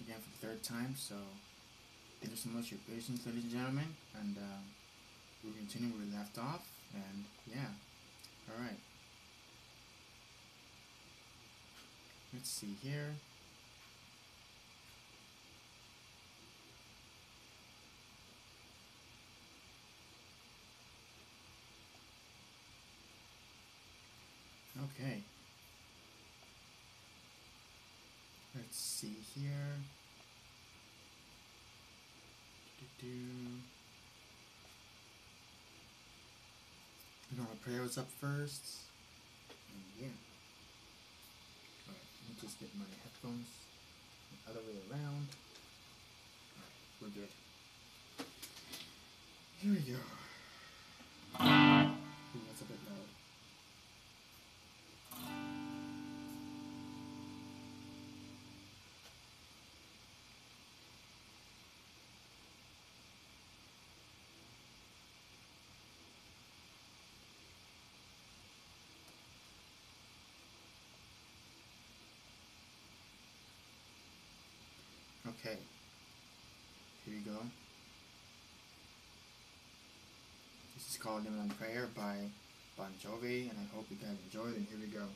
again for the third time. So thank you so much for your patience, ladies and gentlemen, and we'll continue where we left off. And yeah, all right. Let's see here. Okay. Let's see here. Do-do-do. We're gonna pray what's up first. And yeah. Alright, let me just get my headphones the other way around. Alright, we're good. Here we go. Ooh, that's a bit loud. Okay, here we go. This is called Limit on Prayer by Bon Jovi, and I hope you guys enjoy it, and here we go.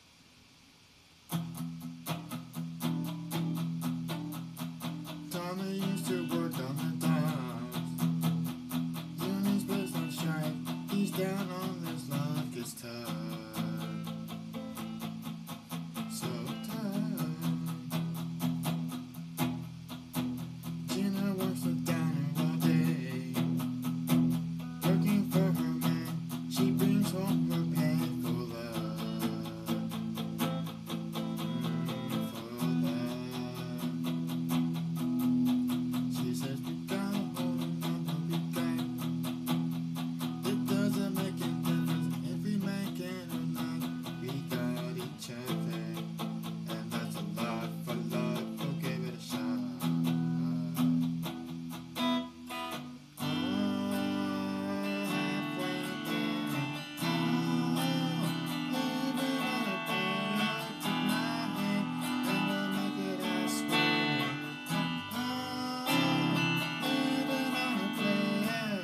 Tommy used to work on the docks. Jimmy's place on strike. He's down on this luck. It's tough. So tough. Gina works the diner all day. Working for her man. She brings home her pay for love. For love. She says we got hold another weekend. It doesn't make a difference if we make it or not. We got each other, and that's a lot for love. We'll give it a shot. Oh, halfway there. Oh, living on a prayer. Take my hand, and we'll make it, I swear. Oh, living on a prayer.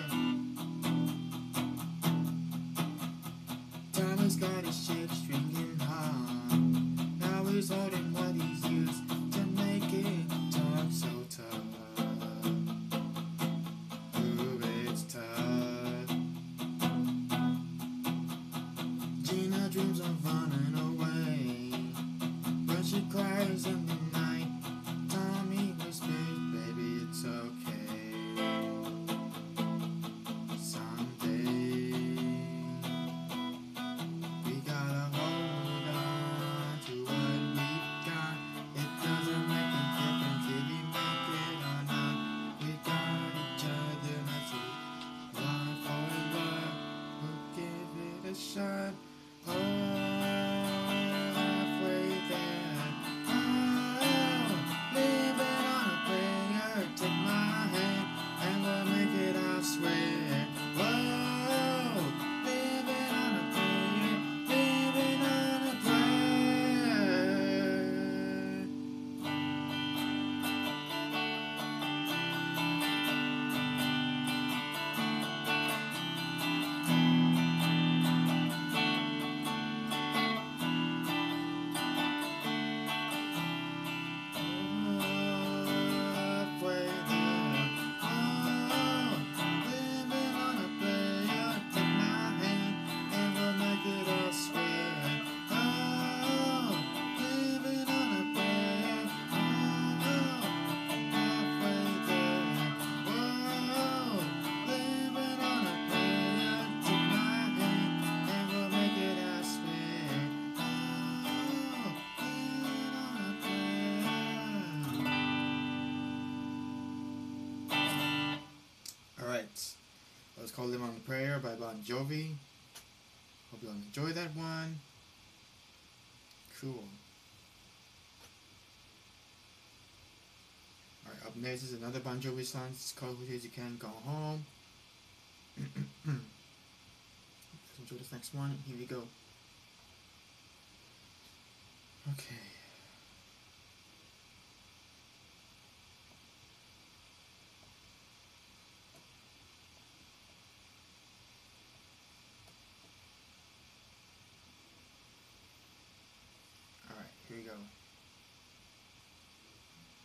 Tommy's got his shit stringing hard. Now he's holding what he's used to make it talk so tough. Ooh, it's tough. Gina dreams of running away, but she cries in the night. Tommy whispers, baby, it's okay. Someday we gotta hold on to what we've got. It doesn't make a difference if we make it or not. We got each other, that's a lot for love. We'll give it a shot. Oh, halfway there. Oh, living on a prayer. Take my hand and we'll make it, I swear. Whoa, living on a prayer. Living on a prayer. Halfway there. Oh, living on a prayer. Take my hand and we'll make it, I swear. Oh, living on a prayer. Oh, halfway there. Whoa, living on a prayer. Take my hand and we'll make it, I swear. Oh, living on a prayer. Alright, that was called Live on a Prayer by Bon Jovi. Hope you all enjoy that one. Cool. Alright, up next is another Bon Jovi song. It's called Who Says You Can't Go Home. Let's enjoy this next one. Here we go. Okay.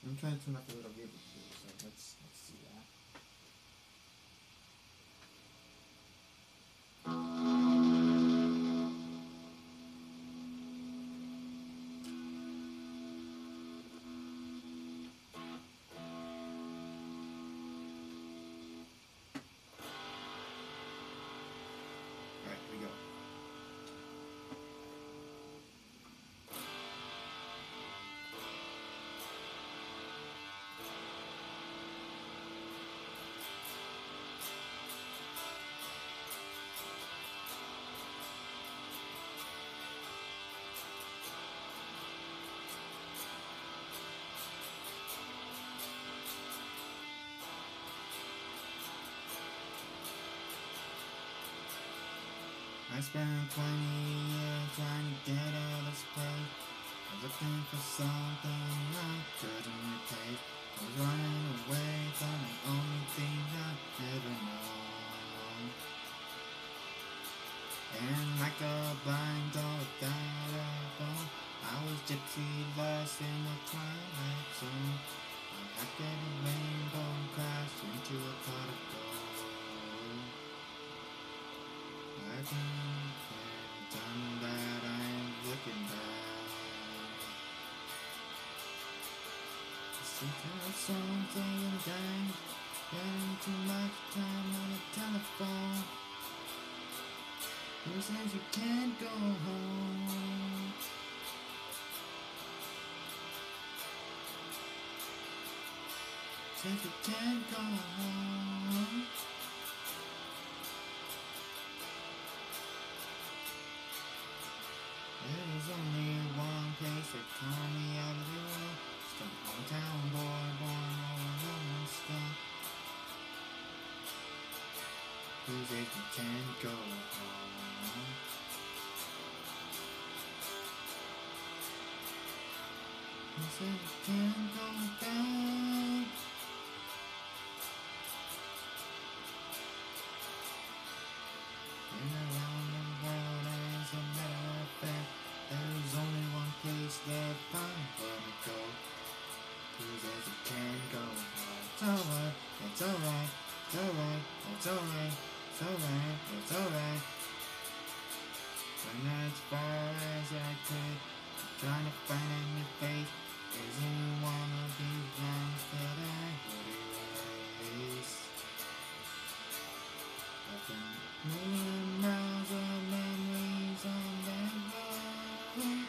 I'm trying to turn up a little bit, so let's see that. Alright, here we go. I spent 20 years trying to get out of space. I was looking for something I couldn't replace. I was running away from the only thing I've ever known. And like a blind dog without a bone, I was gypsy lost in the twilight zone. I hacked at a rainbow and crashed into a pot of gold. I think done that, I'm looking back. Sometimes something and dying, spending too much time on the telephone. Who says you can't go home? Says you can't go home. There's only one place that called me out of the world. Some hometown boy born all alone stuff. Who says you can't go home? Who says you can't go back? Been around the world as a matter of fact. There's only one place left I'm gonna go. Who says you can't go home? It's alright, it's alright, it's alright, it's alright, it's alright, it's alright. Went as far as I could, trying to find a new face. Isn't one of these lines that I would erase. I've been million miles of memories on that road,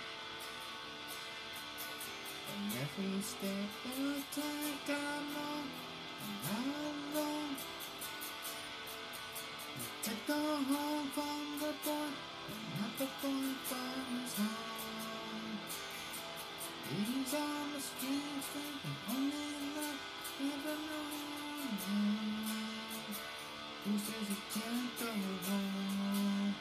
and every step I take I know I'm not alone. I take the home from the boy, but not the boy from his home. These are the streets that the only love ever known. Who says you can't go home?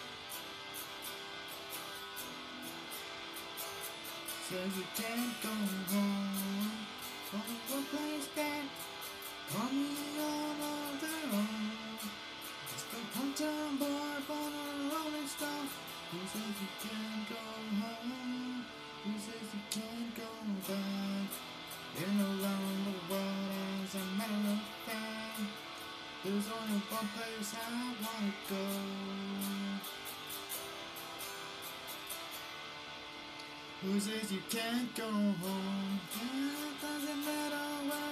Says you can't go home. From one place that call me all of their own. Just a hometown boy born a rolling stone. Who says you can't go home? Who says you can't go back? Been around the world as a matter of fact. There's only one place I wanna go. Who says you can't go home? It doesn't matter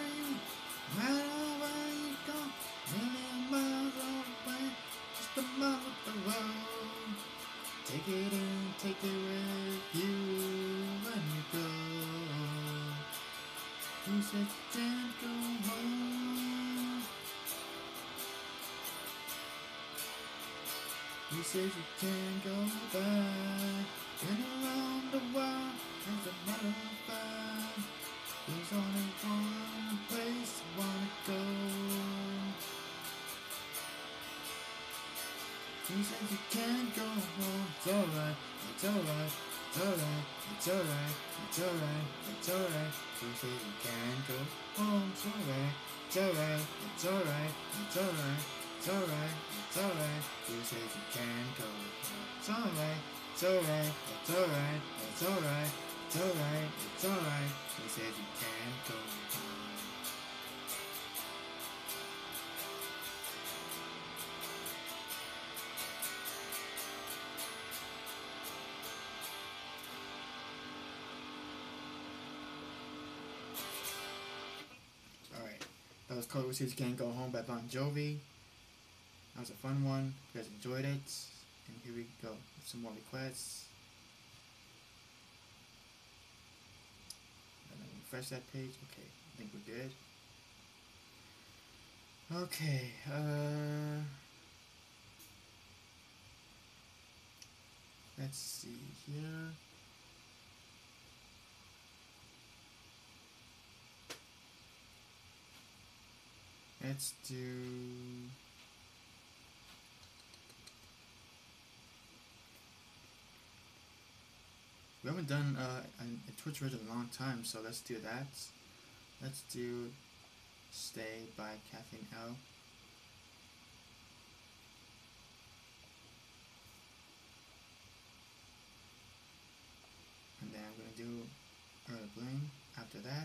where you go. Million miles away, just a mile up the road. Take it in, take it with you when you go. Who says you can't go home? Who says you can't go back? Been around the world as a matter of fact. There's only one place I wanna go. Who says you can't go home? It's alright, it's alright, it's alright, it's alright, it's alright, it's alright. Who says you can't go home? It's alright, it's alright, it's alright, it's alright, it's alright, it's alright. Who says you can't go home? It's alright, it's alright, it's alright, it's alright, it's alright, it's alright. He says you can't go home. Alright. That was Code Says You Can't Go Home by Bon Jovi. That was a fun one. You guys enjoyed it. And here we go. Some more requests. And then refresh that page. Okay, I think we're good. Okay, let's see here. Let's do... We haven't done a Twitch version in a long time, so let's do that. Let's do Stay by Kathleen L. And then I'm going to do Earl Bling after that.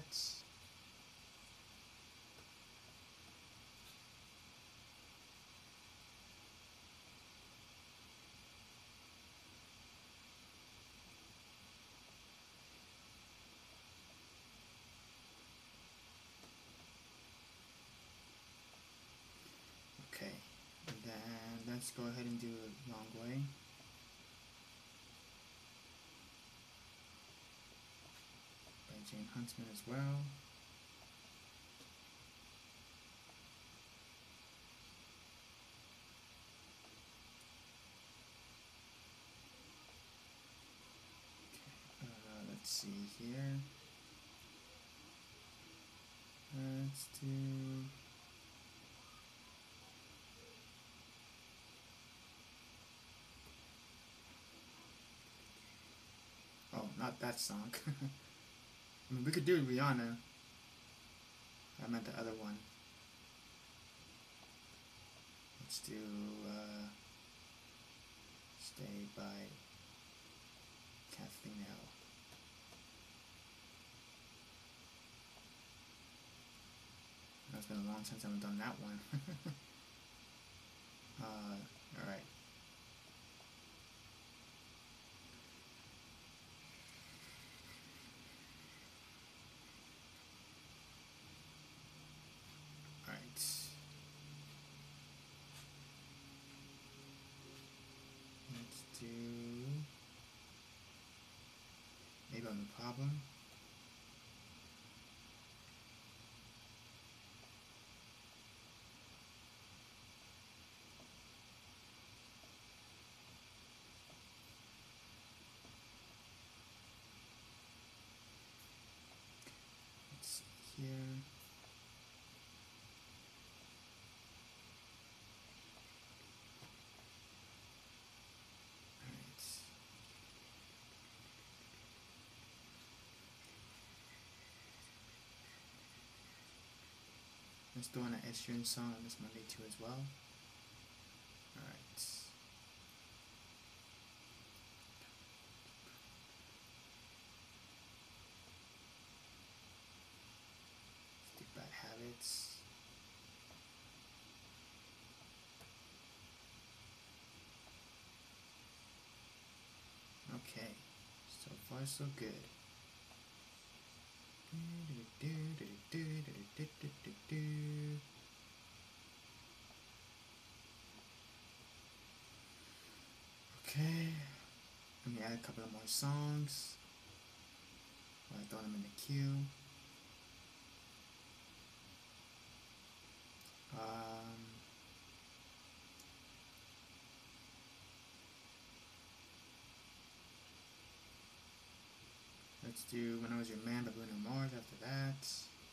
Okay, and then let's go ahead and do a Long Way. By Jane Huntsman as well. Okay, let's see here. Let's do... Oh, not that song. I mean, we could do Rihanna. I meant the other one. Let's do Stay by Kathleen L. It's been a long time since I haven't done that one. Alright. Let's do Maybe I'm the Problem. Let's see here. Let's do an Ed Sheeran song on this Monday too as well. Alright. Let's do Bad Habits. Okay. So far so good. Okay, let me add a couple of more songs while I throw them in the queue. Let's do When I Was Your Man by Bruno Mars after that.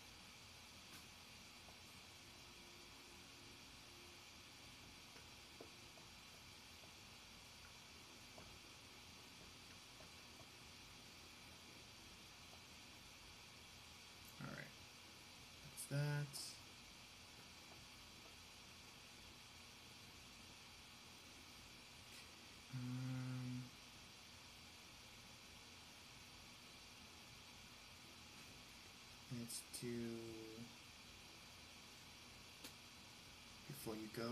Alright, that's that. let's do Before You Go.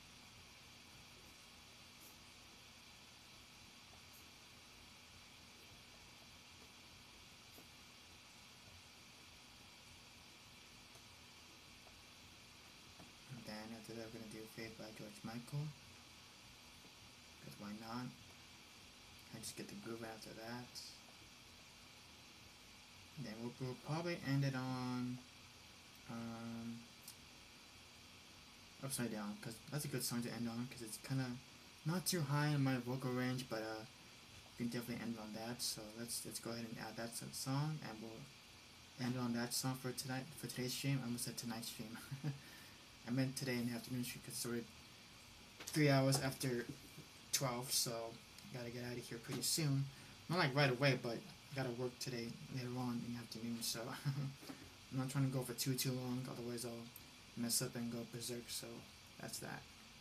And then after that, we're gonna do Faith by George Michael. Because why not? I just get the groove after that. And then we'll probably end it on Upside Down, because that's a good song to end on, because it's kind of not too high in my vocal range, but you can definitely end on that. So let's go ahead and add that song, and we'll end on that song for today's stream. I almost said tonight's stream. I meant today in the afternoon stream, because it's already 3 hours after 12, so I gotta get out of here pretty soon. Not like right away, but I gotta work today later on in the afternoon, so I'm not trying to go for too long, otherwise I'll mess up and go berserk, so that's that.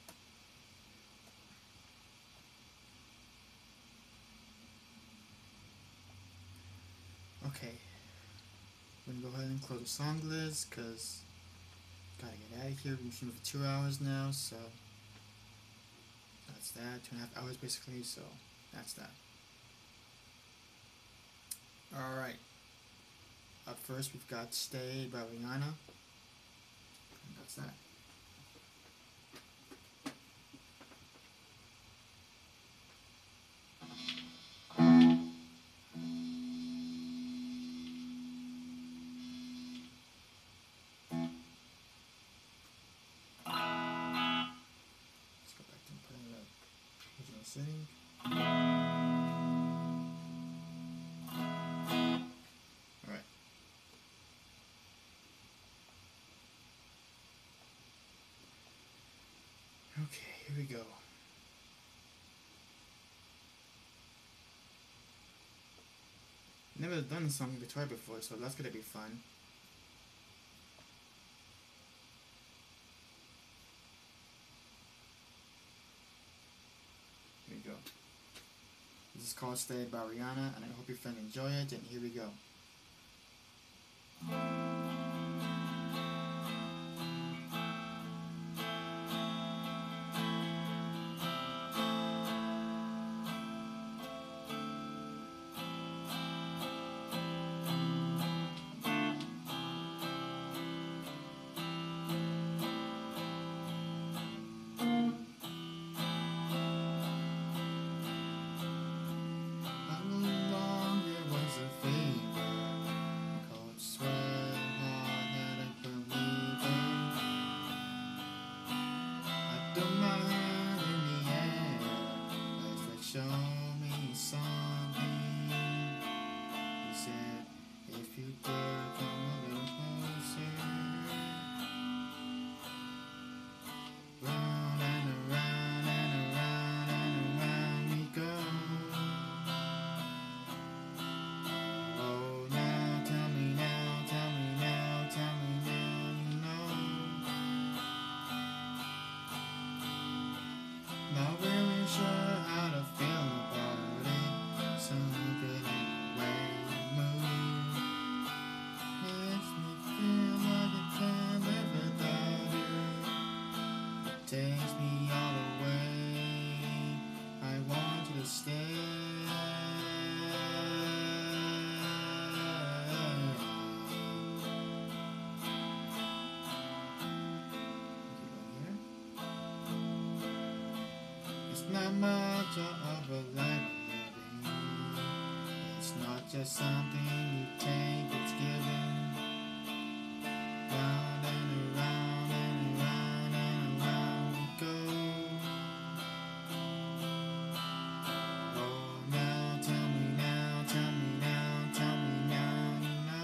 Okay, I'm gonna go ahead and close the song list, because gotta get out of here. We've been streaming for 2 hours now, so that's that, 2.5 hours basically, so that's that. Alright, up first we've got Stay by Rihanna, and that's that. Let's go back to putting the original setting. Okay, here we go. Never done a song on guitar before, so that's gonna be fun. Here we go. This is called Stay by Rihanna, and I hope your friends enjoy it, and here we go. Show me something. He said, if you dare come a little closer. Round and around and around and around we go. Oh, now tell me now, tell me now, tell me now, you know. Not really sure how to feel about it. Something in the way you move makes me feel like I can't live without you. It takes me all the way. I want you to stay. It's not much of a life living. It's not just something you take, it's given. Round and around and around and around we go. Oh, now tell me now, tell me now, tell me now,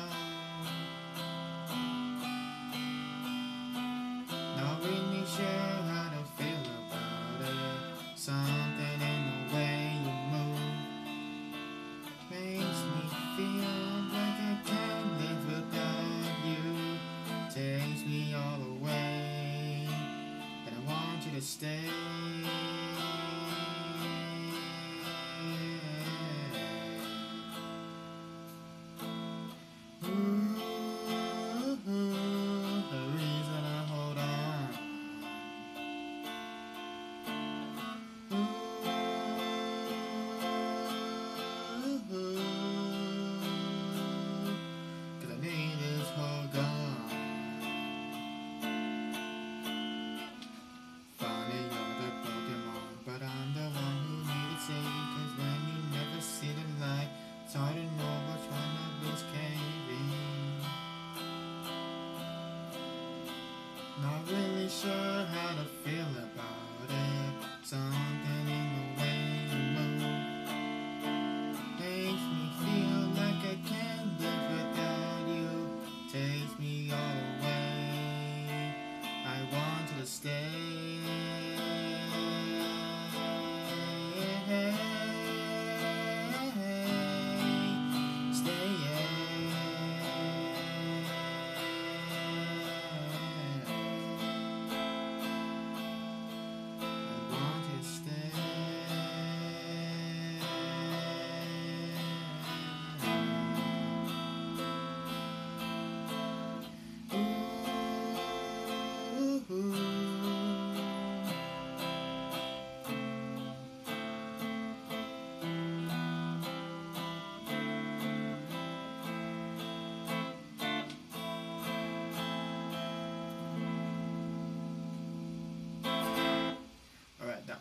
you know. Not really sure how to feel about it. Something in the way you move makes me feel like I can't live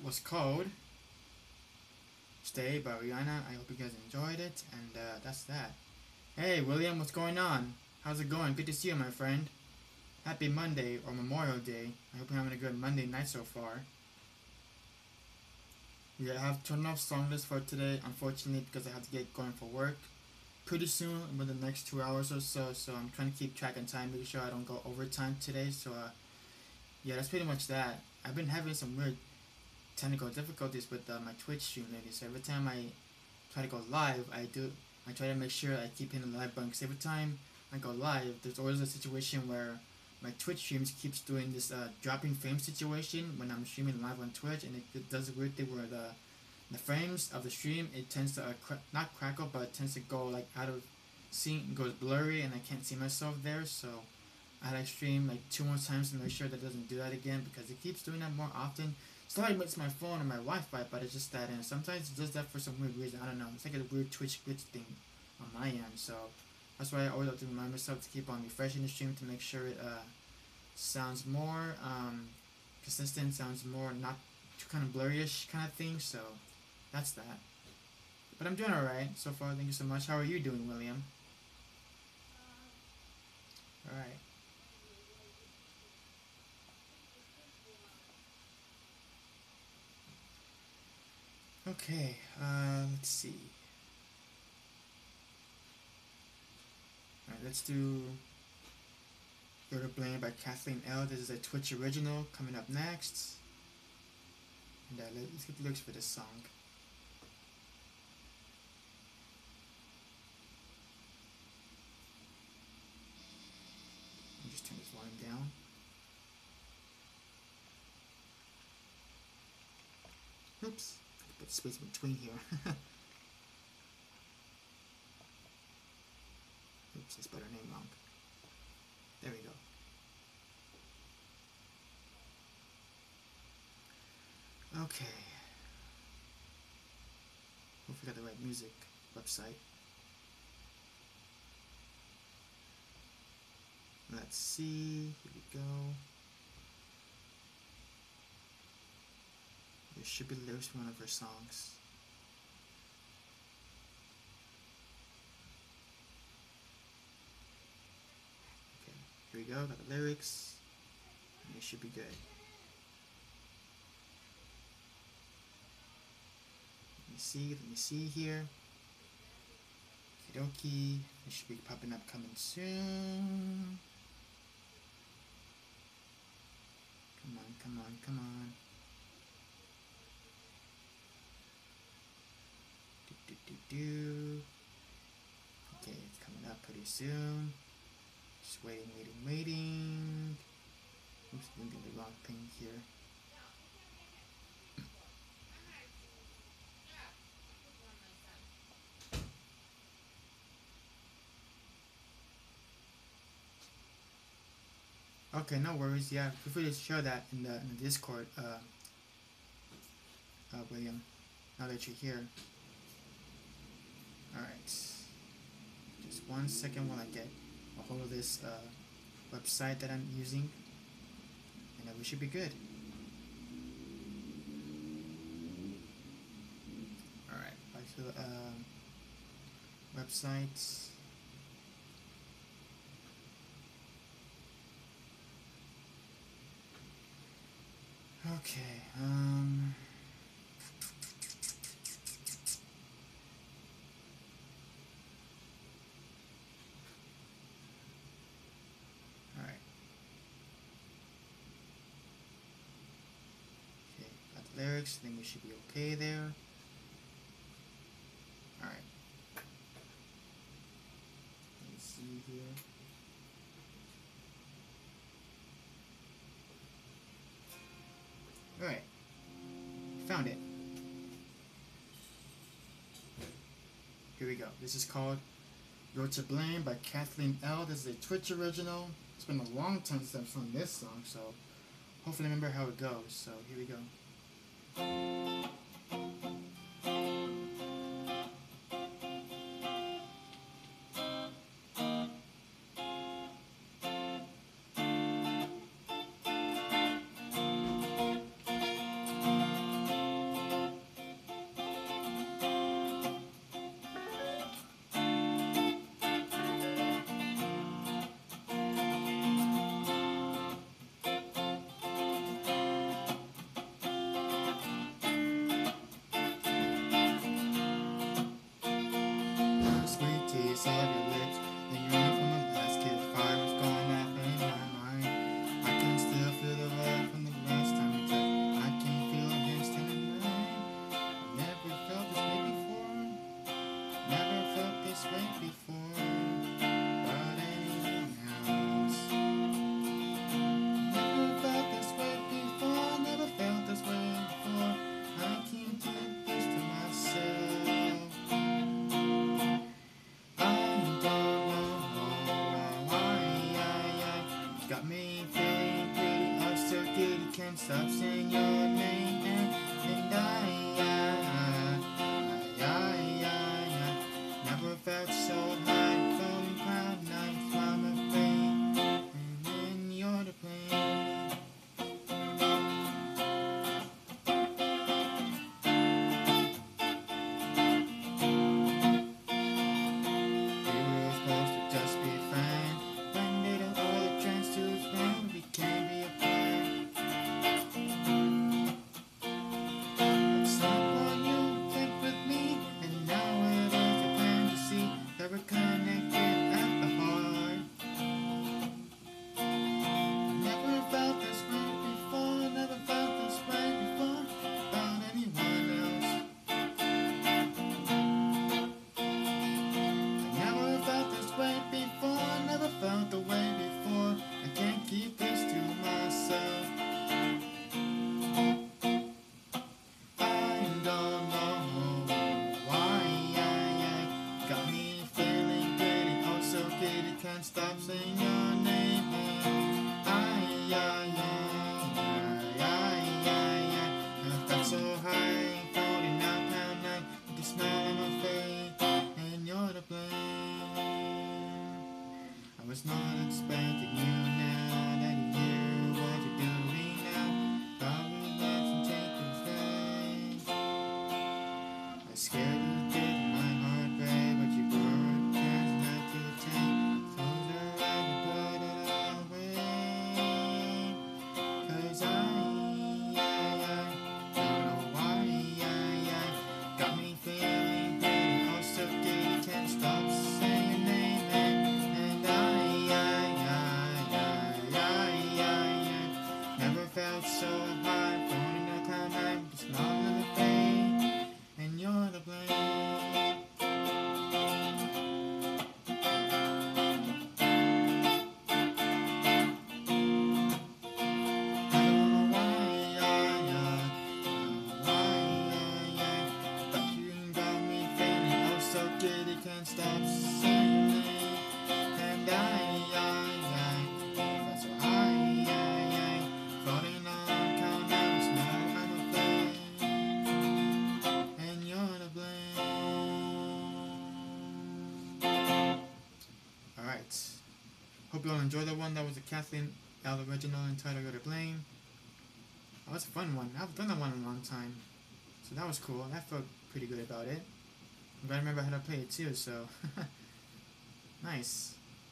was called Stay by Rihanna. I hope you guys enjoyed it, and that's that. Hey, William, what's going on? How's it going? Good to see you, my friend. Happy Monday or Memorial Day. I hope you're having a good Monday night so far. We have turned off song list for today, unfortunately, because I have to get going for work pretty soon, within the next 2 hours or so. So I'm trying to keep track of time, making sure I don't go overtime today. So yeah, that's pretty much that. I've been having some weird technical difficulties with my Twitch stream lately. So every time I try to go live, I try to make sure I keep hitting the live button. Because every time I go live, there's always a situation where my Twitch streams keeps doing this dropping frame situation when I'm streaming live on Twitch, and it does a weird thing where the frames of the stream, it tends to not crackle, but it tends to go like out of sync, goes blurry, and I can't see myself there. So I had to stream like 2 more times to make sure that doesn't do that again, because it keeps doing that more often. It's not like it's my phone or my Wi-Fi, but it's just that, and sometimes it does that for some weird reason. I don't know. It's like a weird Twitch glitch thing on my end. So that's why I always have to remind myself to keep on refreshing the stream to make sure it sounds more consistent, sounds more not too kind of blurryish kind of thing. So that's that. But I'm doing alright so far. Thank you so much. How are you doing, William? Alright. Okay, let's see. Alright, let's do You're to Blame by Kathleen L. This is a Twitch original coming up next. And let's get the lyrics for this song. Let me just turn this volume down. Oops, put space in between here. Oops, I spelled her name wrong. There we go. Okay. Hopefully I got the right music website. Let's see. Here we go. There should be lyrics from one of her songs. Okay, here we go. Got the lyrics. And it should be good. Let me see here. Okie, it should be popping up coming soon. Come on, come on, come on. Okay, it's coming up pretty soon. Just waiting. Oops, I'm doing the wrong thing here. Okay, no worries. Yeah, feel free to share that in the Discord, William. Now that you're here. All right. Just 1 second while I get a hold of this website that I'm using, and then we should be good. All right. Back to the website. Okay, alright. Okay, got the lyrics, I think we should be okay there. Alright. Let's see here. Alright, found it. Here we go. This is called You're to Blame by Kathleen L. This is a Twitch original. It's been a long time since I've sung this song, so hopefully I remember how it goes. So here we go. taste of your lips. The yearning from the last kiss. Fire was going off in my mind. I can still feel the love from the last time we touched. I can feel it instant in mine. I've never felt this way before. Never felt this way before. About anyone else. Never felt this way before. Never felt this way before. I can't keep this to myself. I don't know why. Got me feeling pretty upset. Can't stop saying your name. And I never felt so high. Feeling proud, night from a pain. And then you're the pain. We were supposed to just be friends. When did all the chance to spend? We can't be a friend. At some point you came with me, and now it is a fantasy that we're connected at the heart. Never felt this way before. Never felt this way before about anyone else. I never felt this way before. Never felt the way before. I can't keep this to myself. I don't know why. Got me feeling pretty, oh so giddy, can't stop saying your name. I felt so high, floating out pound night, with a smile on my face, and you're to blame. I was not expecting you now that you hear what you're doing now. Probably let you take the fame. I'm scared to take my heart, babe, but you were just not to take. Close your eyes and put it away. 'Cause I don't know why. Got me feeling pretty, oh so giddy, can't stop saying your name. And never felt so high, floating a cloud nine, with a smile on my face, and you're to blame. I don't know why, but you got me feeling oh so giddy, can't stop saying your name. And felt so high, floating on cloud nine, smile on my face, and you're to blame. Alright. Hope you all enjoyed that one. That was a Kathleen L original entitled You're to Blame. That was a fun one. I haven't done that one in a long time. So that was cool. I felt pretty good about it. I'm glad I remember how to play it too, so nice.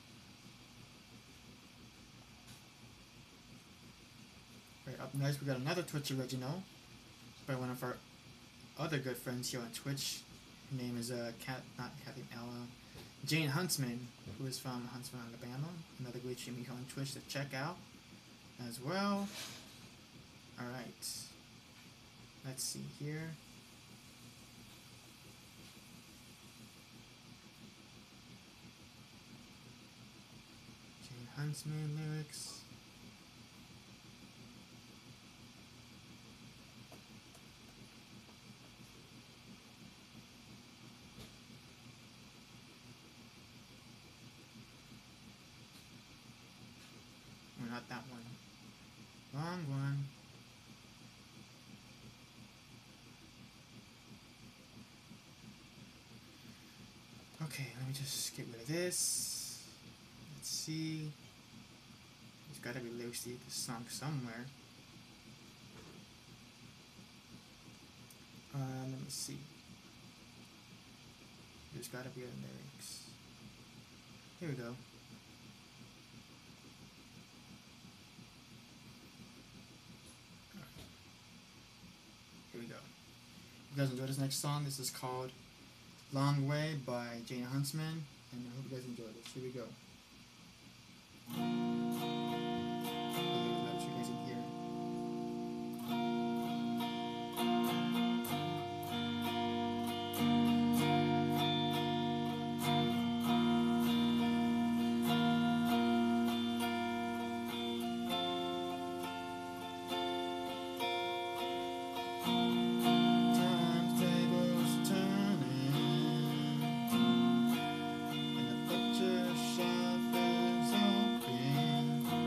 Right, up next we got another Twitch original by one of our other good friends here on Twitch. Her name is not Kathleen Ella, Jane Huntsman, who is from Huntsville, Alabama. Another great streamer here on Twitch to check out as well. Alright. Let's see here. Jane Huntsman lyrics. Or not that one. Wrong one. Okay, let me just get rid of this. Let's see. There's gotta be lyrics to this song somewhere. Let me see. There's gotta be other lyrics. Here we go. Here we go. If you guys enjoy this next song, this is called Long Way by Jane Huntsman, and I hope you guys enjoy this. Here we go. Okay, I'm not sure you guys can hear. Times tables turning, and the butcher shop is open.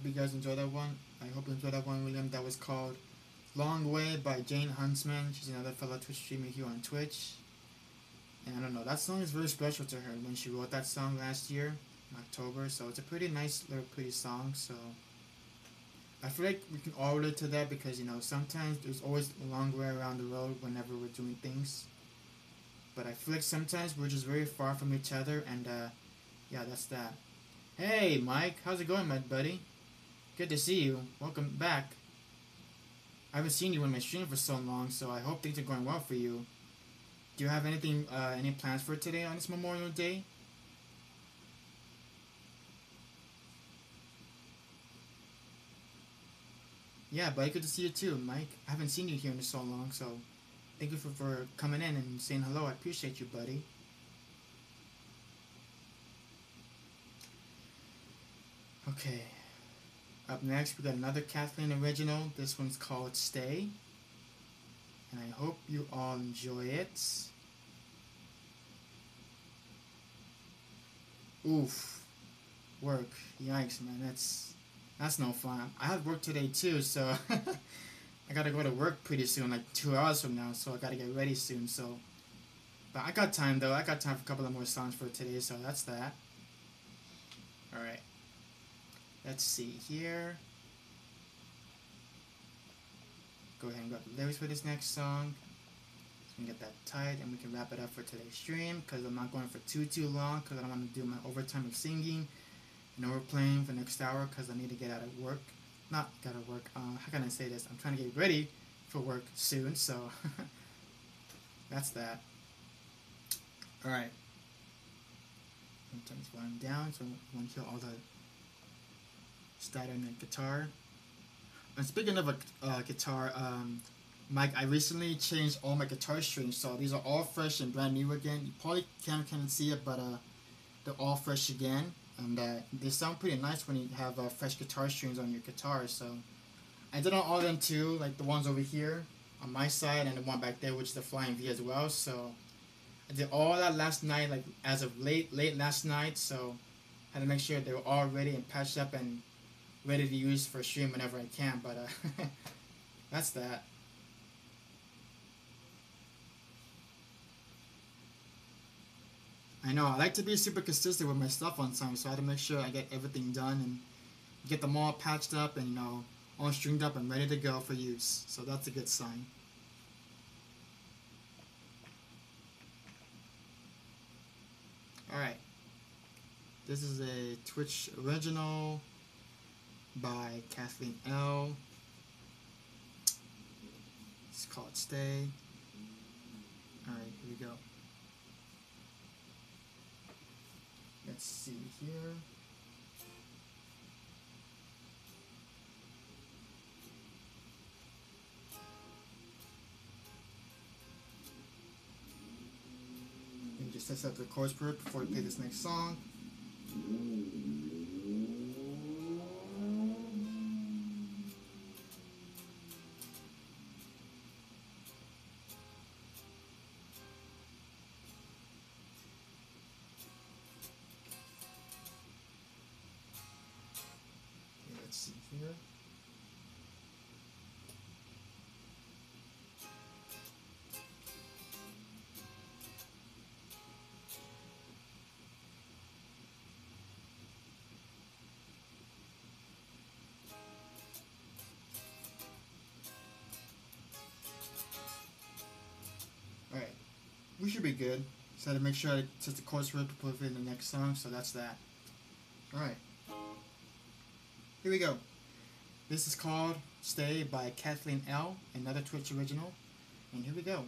hope you guys enjoyed that one. I hope you enjoyed that one, William. That was called Long Way by Jane Huntsman. She's another fellow Twitch streamer here on Twitch. And I don't know, that song is very special to her when she wrote that song last year in October. So it's a pretty nice little pretty song. So I feel like we can all relate to that because, you know, sometimes there's always a long way around the road whenever we're doing things. But I feel like sometimes we're just very far from each other, and yeah, that's that. Hey, Mike, how's it going, my buddy? Good to see you. Welcome back. I haven't seen you in my stream for so long, so I hope things are going well for you. Do you have anything, any plans for today on this Memorial Day? Yeah, buddy, good to see you too, Mike. I haven't seen you here in so long, so thank you for coming in and saying hello. I appreciate you, buddy. Okay. Up next, we got another Kathleen original. This one's called Stay. And I hope you all enjoy it. Oof. Work. Yikes, man. That's no fun. I have work today too, so I gotta go to work pretty soon, like 2 hours from now, so I gotta get ready soon, so. But I got time though. I got time for a couple of more songs for today, so that's that. Alright. Let's see here. Go ahead and grab the lyrics for this next song. So we can get that tight and we can wrap it up for today's stream because I'm not going for too long because I don't want to do my overtime of singing and overplaying for the next hour because I need to get out of work. Not get out of work. How can I say this? I'm trying to get ready for work soon, so that's that. Alright. Turn this volume down so I want to hear all the static in the guitar. And speaking of a guitar, Mike, I recently changed all my guitar strings, so these are all fresh and brand new again. You probably can't see it, but they're all fresh again, and they sound pretty nice when you have fresh guitar strings on your guitar. So I did on all of them too, like the ones over here on my side and the one back there, which is the Flying V as well. So I did all that last night, like as of late last night. So I had to make sure they were all ready and patched up and ready to use for stream whenever I can, but that's that. I know, I like to be super consistent with my stuff on time, so I had to make sure I get everything done and get them all patched up and, you know, all stringed up and ready to go for use. So that's a good sign. Alright. This is a Twitch original by Kathleen L. It's called Stay. Alright, here we go. Let's see here. Let me just test out the chords first before we play this next song. Here. Alright, we should be good. So I had to make sure I set the chorus right to put it in the next song, so that's that. Alright. Here we go. This is called Stay by Kathleen L, another Twitch original. And here we go.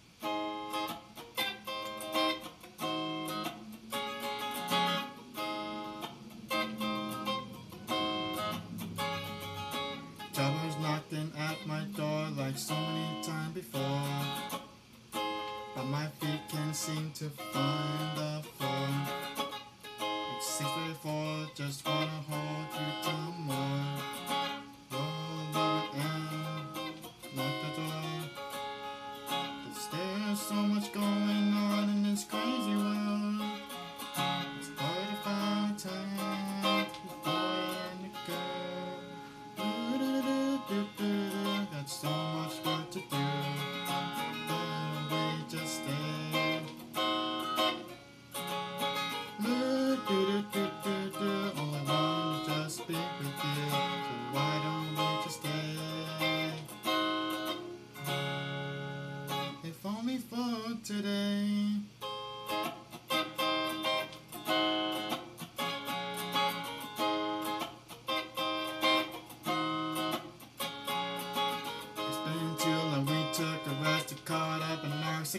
Troubles knocking at my door like so many times before, but my feet can't seem to find the floor. It's 6:34, just wanna hold you till more. Roll over and lock the door. 'Cause there's so much going on in this crazy world. It's hard to find time for the boy and the girl.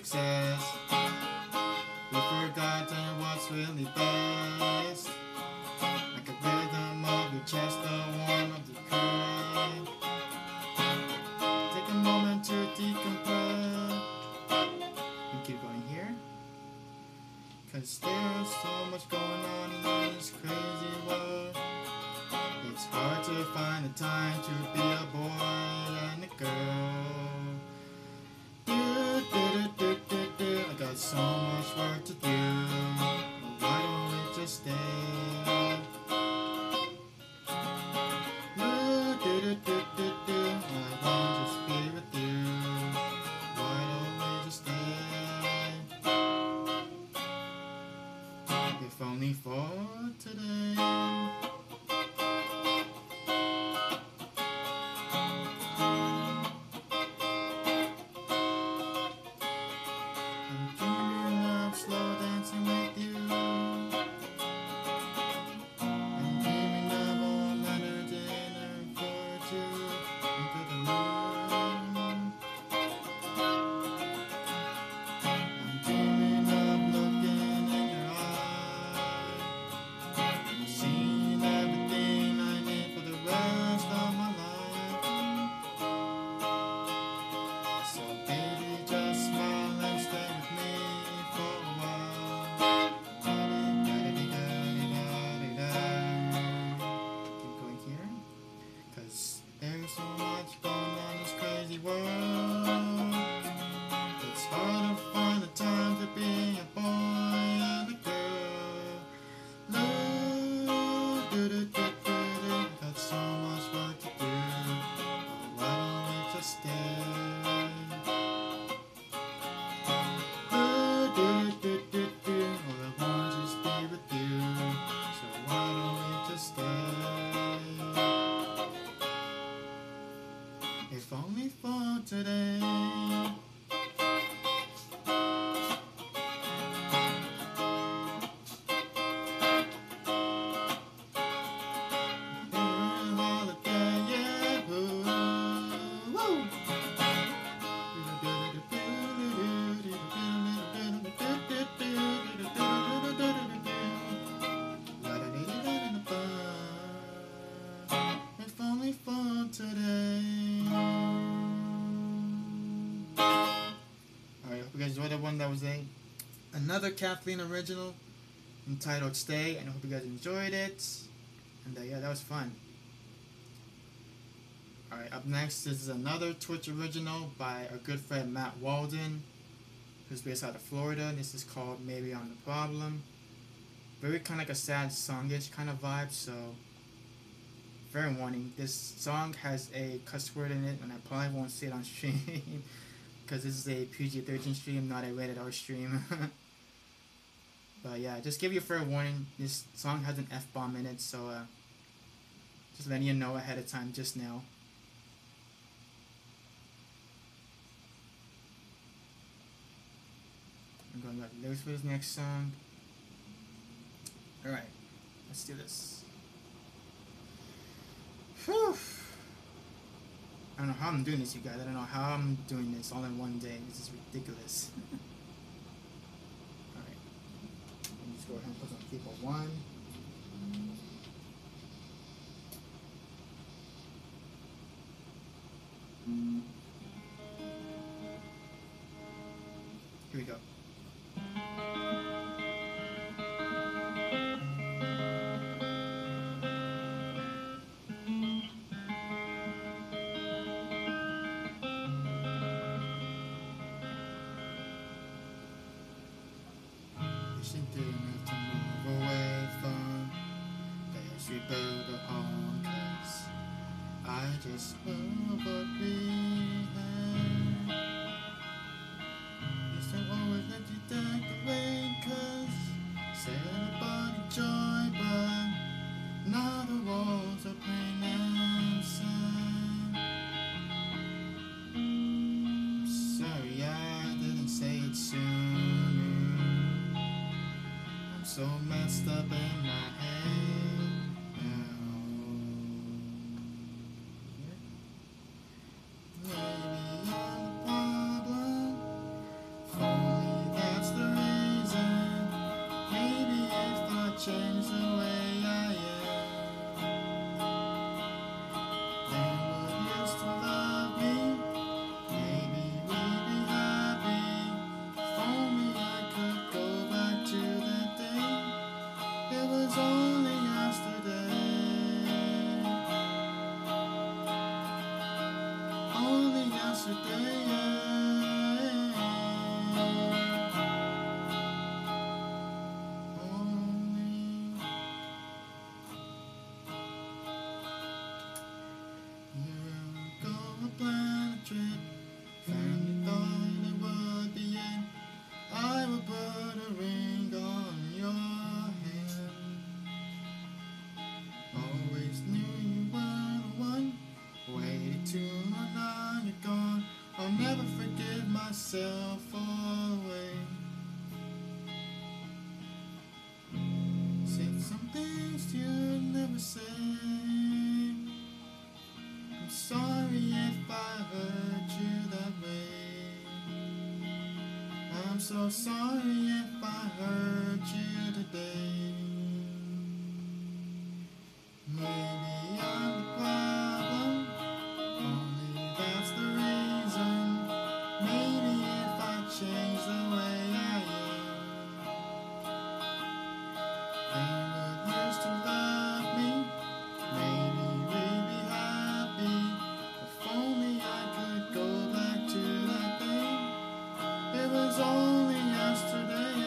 success. We've forgotten what's really best. Like a rhythm of your chest, the warmth of the current. Take a moment to decompress. And keep going here. Cause there's so much going on in this crazy world. It's hard to find the time to be a boy and a girl. I got so much work to do. Why don't we just stay? All I want is to be with you. Why don't we just stay? If only for today. Slow dancing with you. I'm dreaming of a letter dinner for two into the moon. I'm dreaming of looking in your eyes and seeing everything I need for the rest of my life. So baby, just smile and stay with me. There's so much going on in this crazy world. It's hard to find the time to be a boy and a girl. Got so much work to do. Why don't we just stay? All I want is to be with you. So why don't we just stay? If only for today. Holiday, yeah, woo. If only for today. Alright, hope you guys enjoyed that one. That was another Kathleen original entitled Stay, and I hope you guys enjoyed it. And yeah, that was fun. Alright, up next this is another Twitch original by our good friend Matt Walden, who's based out of Florida. This is called Maybe I'm the Problem. Very kind of like a sad songish kind of vibe, so fair warning, this song has a cuss word in it, and I probably won't say it on stream because this is a PG-13 stream, not a rated R stream. But yeah, just give you a fair warning, this song has an F-bomb in it, so just letting you know ahead of time just now. I'm going back to lyrics for this next song. Alright, let's do this. Whew. I don't know how I'm doing this, you guys. I don't know how I'm doing this all in one day. This is ridiculous. Alright. Let me just go ahead and put on keyboard 1. Here we go. She didn't have to move away from this we built a home, 'cause I just love what we had. Used to always let you decorate, 'cause said everybody joy, but now the walls are plain and sad. I'm sorry I didn't say it sooner. I'm so messed up in my head now. Maybe I'm the problem for Myself away. Said some things you'd never say. I'm sorry if I hurt you that way. I'm so sorry if I hurt you today. Maybe I'm the problem, only that's the reason. Maybe if I change the way I am, they would used to love me. Maybe we'd be happy. If only I could go back to that day. It was only yesterday.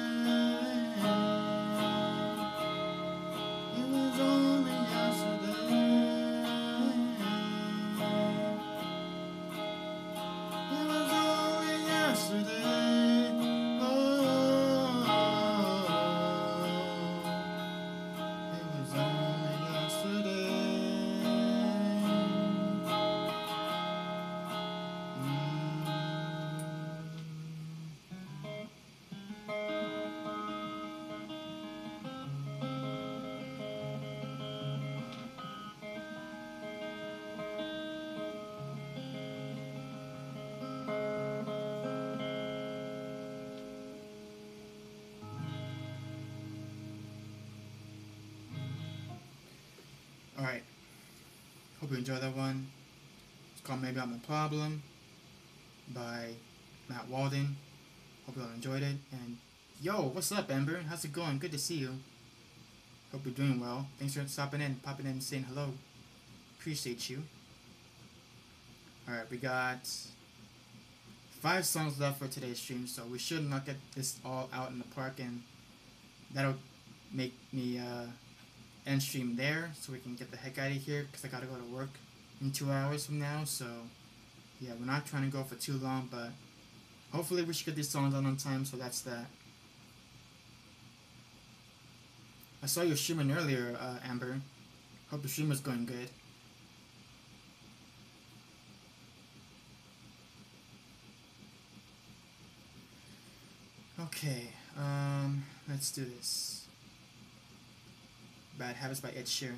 It was only yesterday. It was only yesterday. Oh, it was only yesterday. Alright, hope you enjoyed that one. It's called Maybe I'm the Problem by Matt Walden. Hope you all enjoyed it. And yo, what's up, Ember? How's it going? Good to see you. Hope you're doing well. Thanks for stopping in, popping in, and saying hello. Appreciate you. Alright, we got 5 songs left for today's stream, so we should knock this all out in the park, and that'll make me end stream there so we can get the heck out of here, because I gotta go to work in 2 hours from now. So yeah, we're not trying to go for too long, but hopefully we should get these songs on time. So that's that. I saw you streaming earlier, Amber. Hope the stream was going good. Okay, let's do this. Bad Habits by Ed Sheeran.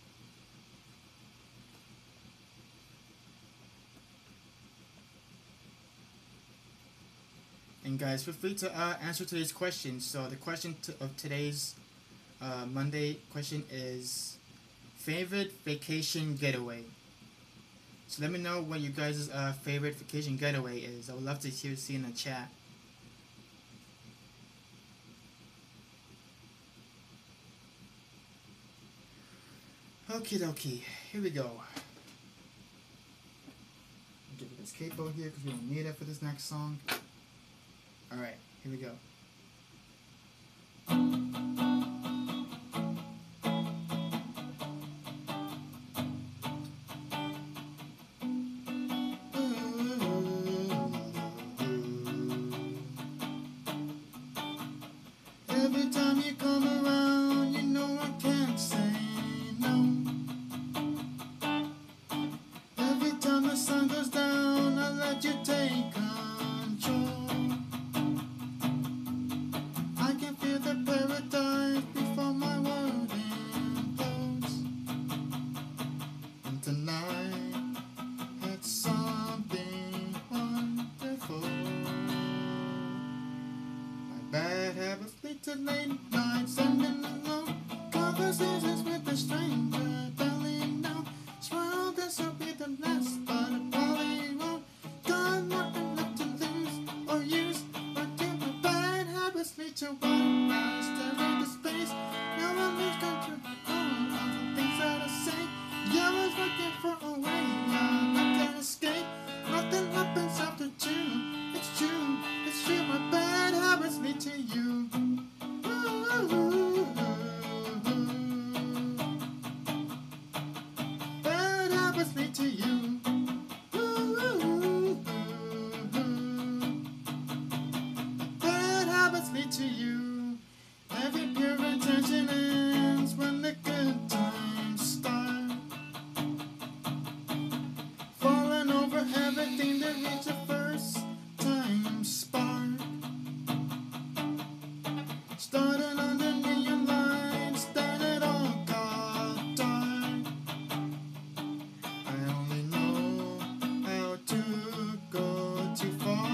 And guys, feel free to answer today's question. So the question of today's Monday question is favorite vacation getaway. So let me know what you guys' favorite vacation getaway is. I would love to see in the chat. Okie dokie, here we go. Give it this capo here because we don't need it for this next song. Alright, here we go. Every time you come around, you know I can't say no. Every time the sun goes down, I let you take control. I can feel the paradise before my world implodes. And tonight, it's something wonderful. My bad habits lead to late nights and alone conversations with a stranger, darling. No, swear this will be the last, but it probably won't. Got nothing left to lose or use, until my bad habits lead to one last staring into space. Now I lose control of the things that I say. Yeah, I was looking for a way, I can't escape. Nothing lead to you. Ooh, bad habits lead to you. Every pure intention ends when the good times start. Falling over everything to reach a first time spark. Started under neon lights, then it all got dark. I only know how to go too far.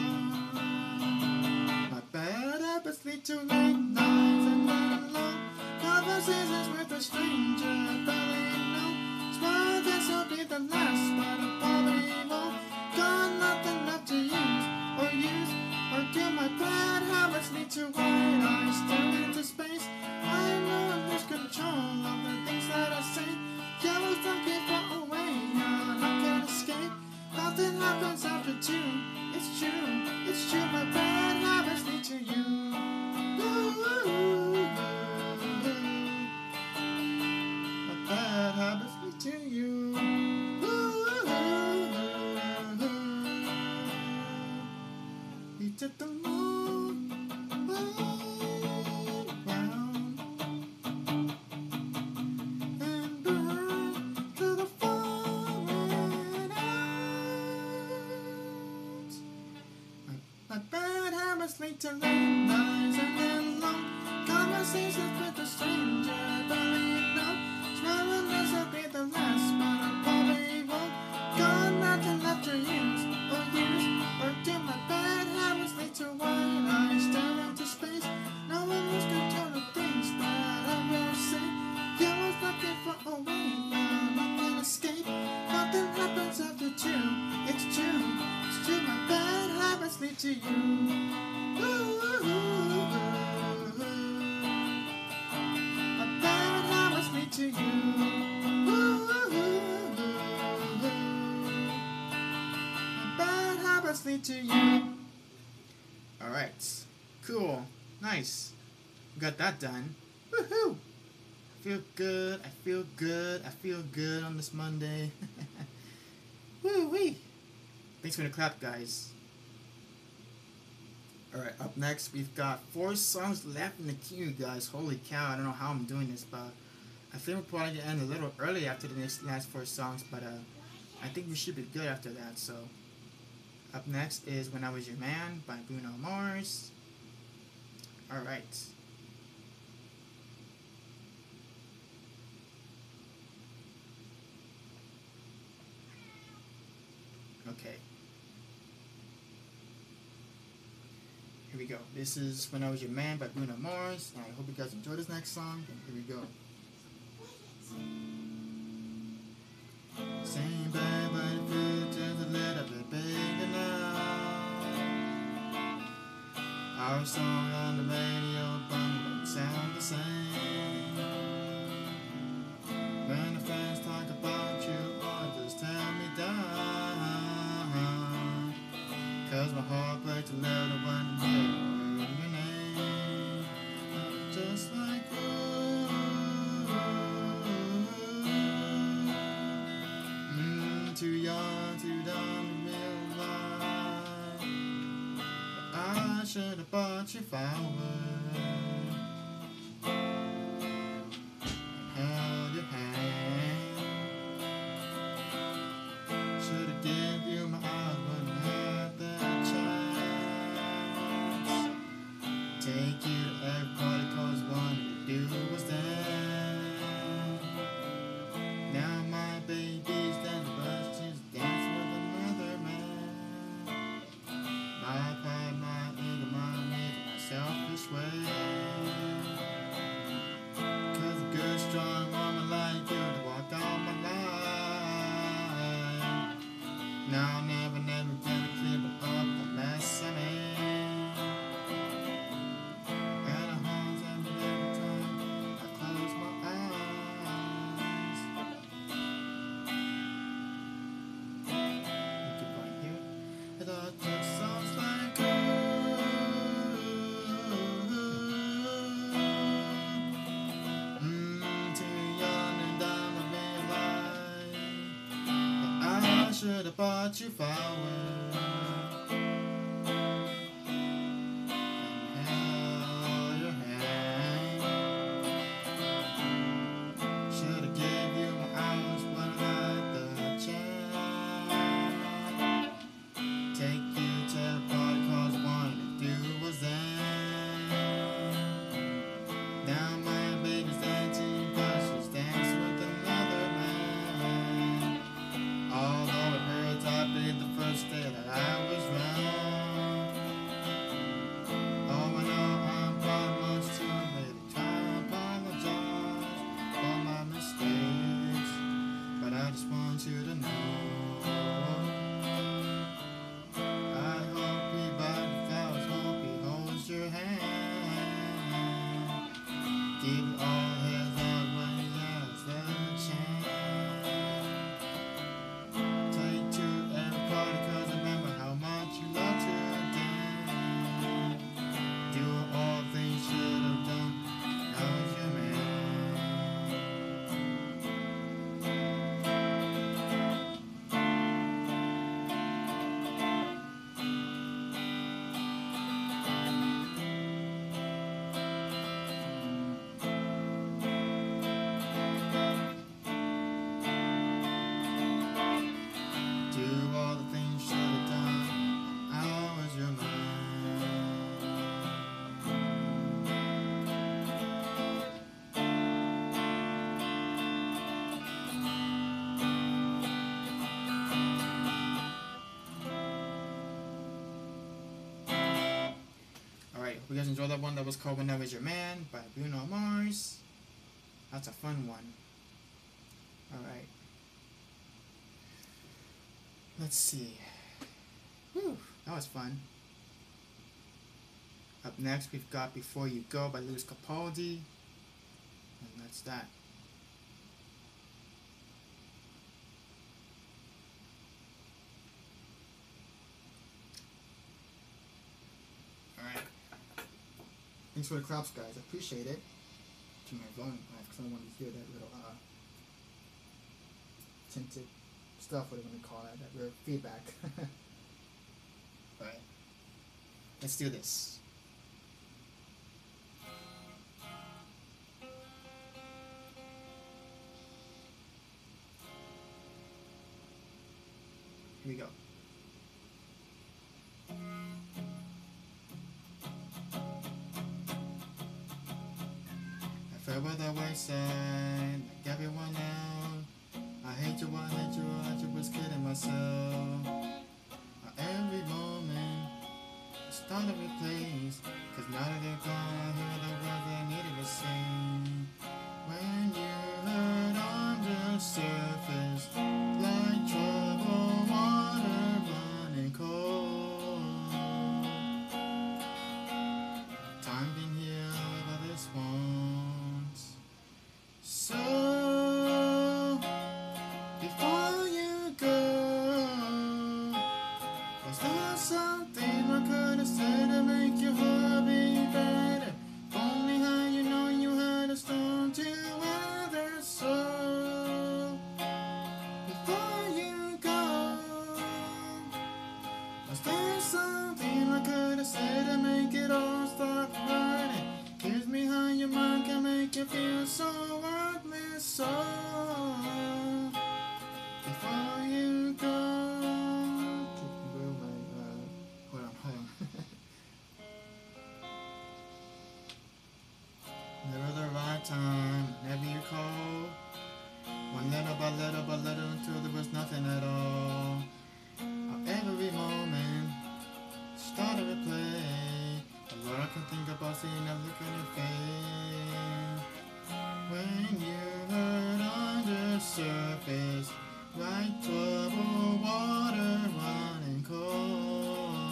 My bad habits lead to late nights and then long conversations with a stranger I barely know. Smile, this will be the last, but I probably won't. Got nothing left to use or do. My bad habits lead to white eyes staring into space. I know I lose control of the things that I say. Yellows don't get far away, I can't escape. Nothing happens after two. It's true. My bad habits lead to you. Ooh, my bad habits lead to you. We took the long way round and burned to the falling out. My bad habits lead to late nights and then long conversations with a stranger I barely know. Smiling this will be the last, but I probably won't. Got nothing left to use or do. My bad habits lead to white eyes staring into space. No one lose control of things that I will say. Yellow's looking for a way, I can't escape. Nothing happens after two. It's true. My bad habits lead to you. My bad habits lead to you. My bad habits lead to you. Alright. Cool. Nice. We got that done. Woohoo! I feel good on this Monday. Woo-wee! Thanks for the clap, guys. Alright, up next, we've got 4 songs left in the queue, guys. Holy cow, I don't know how I'm doing this, but I think we're probably going to end a little early after the last 4 songs, but I think we should be good after that, so. Up next is When I Was Your Man by Bruno Mars. Alright. Okay. Here we go. This is When I Was Your Man by Bruno Mars. And I hope you guys enjoy this next song. And here we go. Same bad, but it feels just a little bit bigger now. Our song on the radio, but don't sound the same. When the fans talk about you, or just tear me down. 'Cause my heart breaks a little when you hear your name. Just like too young, too dumb to realize that I should have bought you flowers, held your hand, should have given you my eyes when I had that chance. Take you to every party 'cause one to do was dance. Now my baby's dancing, but she's dancing with another man. My pride, my ego, my need, my selfish way. 'Cause a good, strong woman like you to walk out my life. Now I'm never gonna clean up the mess I made. And it haunts me every time I close my eyes. Keep right here. I thought that sounds like too young and dumb to realize that should have bought you flowers. You guys enjoyed that one that was called When I Was Your Man by Bruno Mars. That's a fun one. Alright. Let's see. Whew, that was fun. Up next we've got Before You Go by Lewis Capaldi. And that's that. Thanks for the claps, guys. I appreciate it. To my volume, because I wanted to hear that little tinted stuff, what do you want to call that? That weird feedback. Alright. Let's do this. Here we go. Fell by the wayside, like everyone else. I hate you, I was kidding myself. Every moment, I start to replace. Cause now that they're gone, I hear the words they needed to sing. When you hurt on the surface, like troubled water running cold. Time can heal by this one. So, before you go, was there something I could have said to make your heart beat better? Only how you know you had a storm to weather. So, before you go, was there something I could have said to make it all stop running? Gives me how your mind can make you feel so worthless. So before you go, hold on. Never the right time, never you call. One little by little until there was nothing at all. Every moment started to play. All I can think about seeing that look on your face. When you hurt on the surface, like troubled water running cold.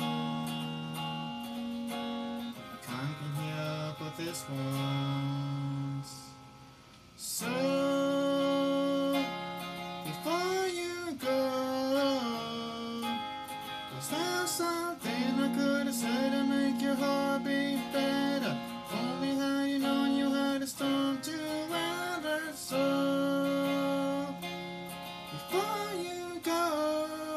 Time can heal but this once. So, before you go, was there something I could have said to make your heart beat better? Only how you know you had a storm to weather. So, before you go,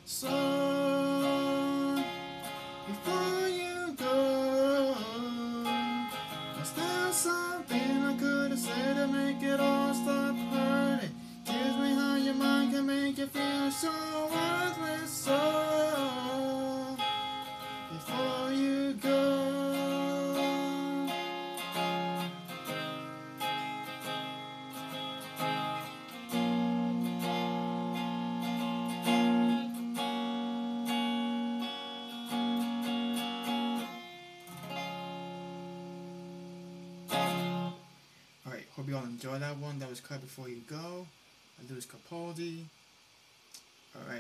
So before you go, was there something I could have said to make it all stop hurting? Teach me how your mind can make you feel so worthless. So before you go. Alright, hope you all enjoyed that one. That was Cut Before You Go by Lewis Capaldi. Alright.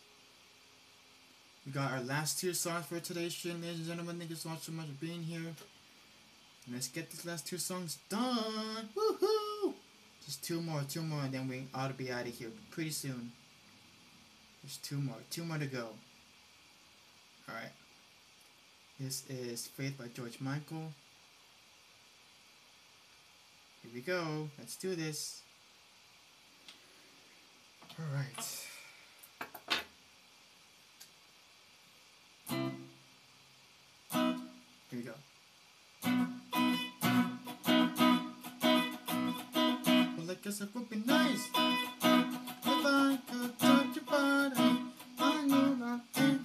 We got our last two songs for today's stream, ladies and gentlemen. Thank you so much for being here. Let's get these last two songs done. Woohoo! Just two more, and then we ought to be out of here pretty soon. There's two more to go. Alright. This is Faith by George Michael. Here we go. Let's do this. Alright. Here we go. Well, I guess it would be nice if I could touch your body. I know not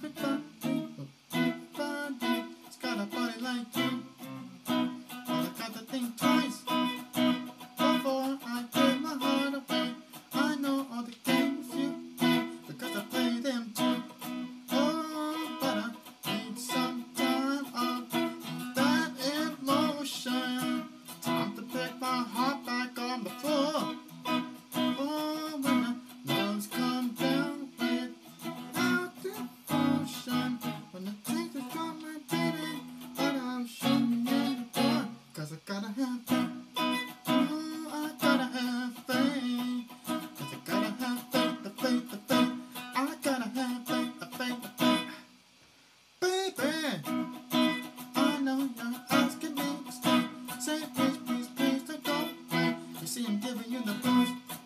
everybody's got a body like you. Well, I got to think twice before I give my heart away. I know all the games you play because I play them too. Oh, but I need some time off that emotion. Time to pick my heart back on the floor. Oh, when the loves come down without devotion. When the takes is from my baby, but I'm showing you the door. 'Cause I gotta have faith. Oh, I gotta have faith. 'Cause I gotta have faith, the faith, the faith. I gotta have faith, the faith, the faith. Baby, I know you're asking me to stay. Say please, please, please don't go away. You see I'm giving you the blues.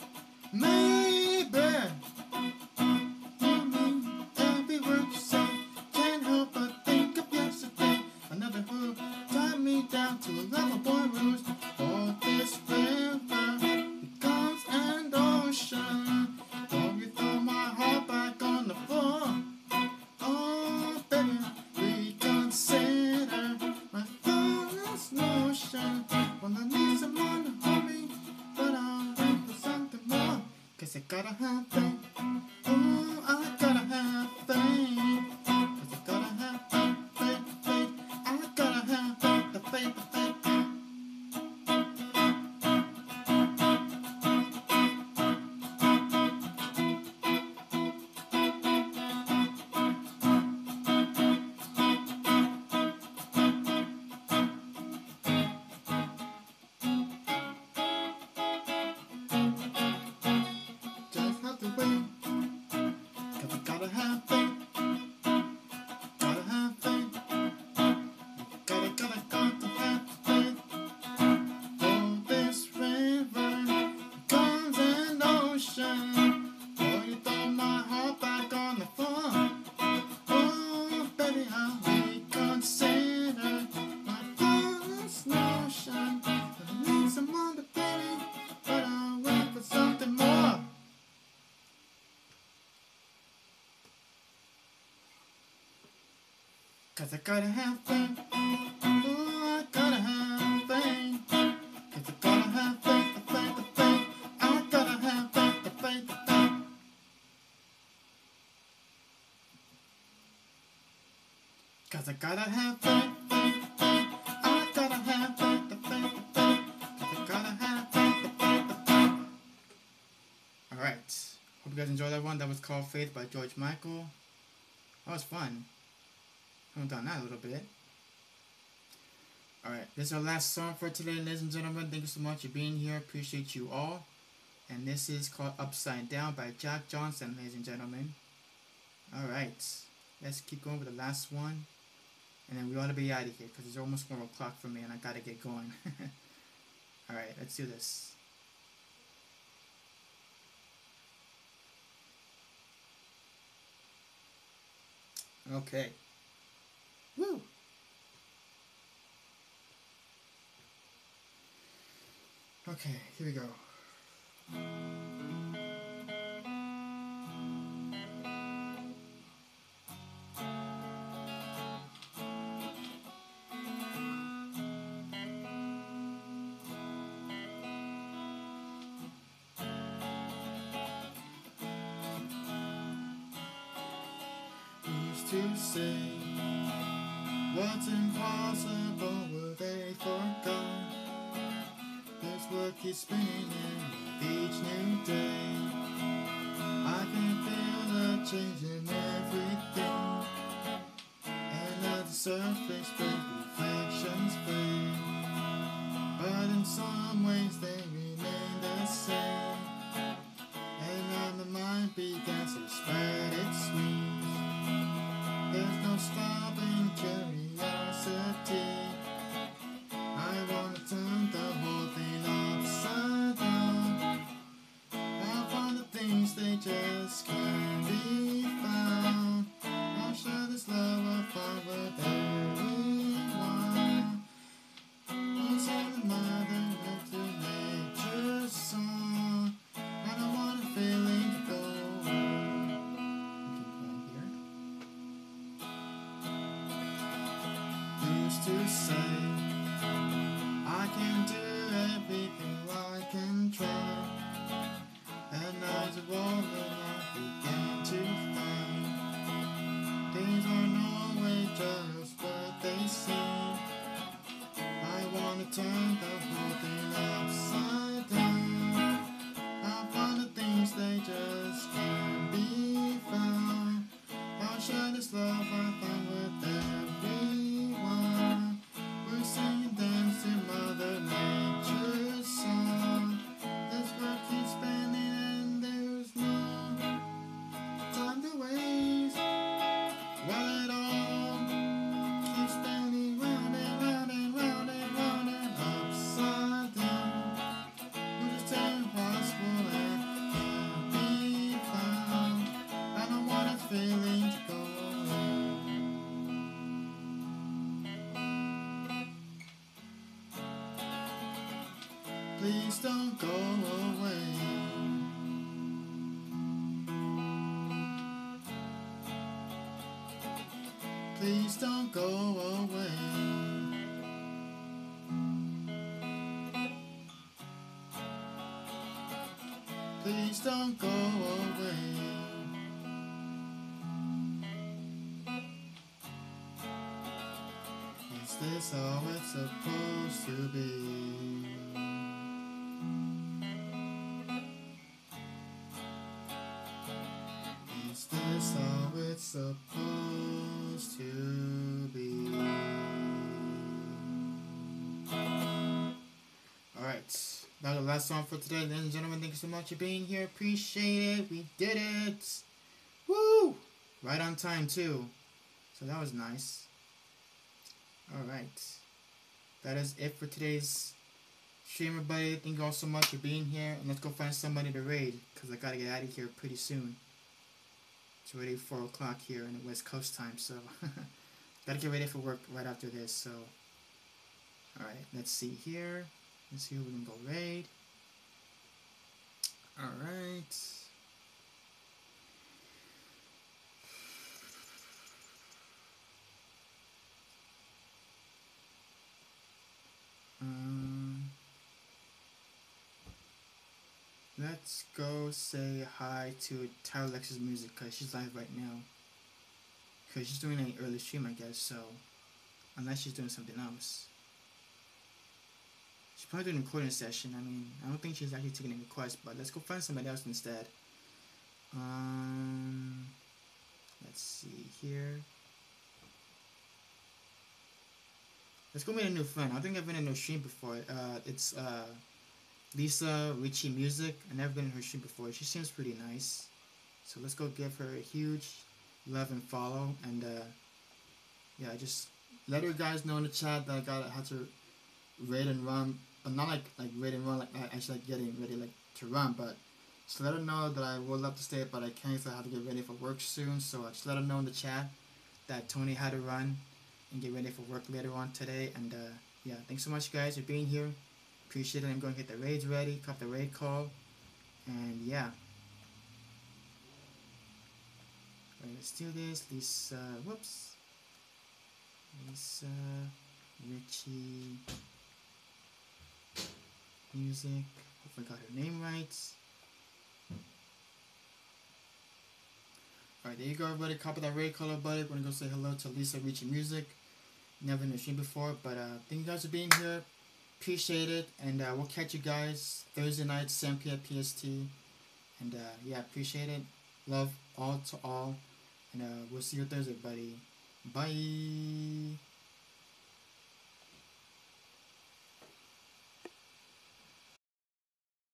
Maybe you mean every word you say. Can't help but think of yesterday. Another who tied me down to level boy rules. Oh, this river becomes an ocean. Oh, you throw my heart back on the floor. Oh, baby, reconsider my thoughtless notion. Well, I need someone to hold me, but I'll wait for something more. 'Cause I gotta have faith. Oh, I gotta have faith. 'Cause I gotta have faith, faith, faith. I gotta have faith, the faith, the faith. Just have to wait. 'Cause I gotta have faith. Gotta have faith. Gotta have faith. Oh, this river becomes an ocean. Oh, you throw my heart back on the floor. Oh, baby, I'll reconsider my thoughtless notion. I need someone to pity, but I'll wait for something more. Cause I gotta have faith. Oh, I gotta have faith. 'Cause I gotta have faith, the faith, the faith. I gotta have faith, the faith, the faith. Cause I gotta have faith, faith, faith. I gotta have faith, the faith, the faith. 'Cause I gotta have faith, the faith, the faith. Alright. Hope you guys enjoyed that one. That was called Faith by George Michael. That was fun. I've done that a little bit. Alright, this is our last song for today, ladies and gentlemen. Thank you so much for being here. Appreciate you all. And this is called Upside Down by Jack Johnson, ladies and gentlemen. Alright, let's keep going with the last one. And then we ought to be out of here because it's almost 4 o'clock for me and I gotta get going. Alright, let's do this. Okay. Woo! Okay, here we go. Used to say what's impossible will they forgot. This world keeps spinning with each new day. I can feel the change in everything, and at the surface break reflections fade, but in some ways they remain the same. And now the mind begins to spread its wings. There's no stopping curiosity. I wanna turn the whole thing upside down. I find the things they just can't be found. I'll share this love I find with everyone. I'll sing another note to nature's song. I don't want a feeling to go here. Used to say I can do everything I can try, and as a woman I began to find things aren't always just what they seem. I wanna turn the whole thing upside down. I find the things they just can't be found. I'll share this love I find with everyone. We're singing dance to Mother Nature's song. This world keeps spinning and there's no time to waste. While it all keeps spinning round and round and round and round and upside down. We're just impossible and can't be found. I don't want a feeling to go away. Please don't go away. Please don't go away. Please don't go away. Is this how it's supposed to be? Is this how it's supposed to be? Alright, now the last song for today, ladies and gentlemen. Thank you so much for being here. Appreciate it. We did it. Woo! Right on time too. So that was nice. Alright. That is it for today's stream, everybody. Thank you all so much for being here. And let's go find somebody to raid, because I gotta get out of here pretty soon. It's already 4 o'clock here in the West Coast time, so gotta get ready for work right after this. So, alright, let's see here. Let's see who we can go raid. Alright. Let's go say hi to Tyler Lex's Music, because she's live right now. Because she's doing an early stream, I guess, so. Unless she's doing something else. She's probably doing a recording session. I mean, I don't think she's actually taking a request, but let's go find somebody else instead. Let's see here. Let's go meet a new friend. I think I've been in her stream before. It's Lisa Richie Music. I've never been in her stream before. She seems pretty nice. So let's go give her a huge love and follow. And yeah, just let her guys know in the chat that I had to raid and run, but not like raid and run like actually like getting ready like to run, but just let her know that I would love to stay, but I can't because I have to get ready for work soon. So just let her know in the chat that Tony had to run and get ready for work later on today. And yeah, thanks so much, guys, for being here. Appreciate it. I'm going to get the raids ready, cop the raid call, and yeah. Alright, let's do this. Lisa, whoops. Lisa, Richie, music. Hope I got her name right. Alright, there you go, everybody. Copy that raid call, buddy. We're gonna go say hello to Lisa, Richie, music. Never in the stream before, but thank you guys for being here. Appreciate it, and we'll catch you guys Thursday night, 7 p.m. PST. And yeah, appreciate it. Love all to all, and we'll see you Thursday, buddy. Bye.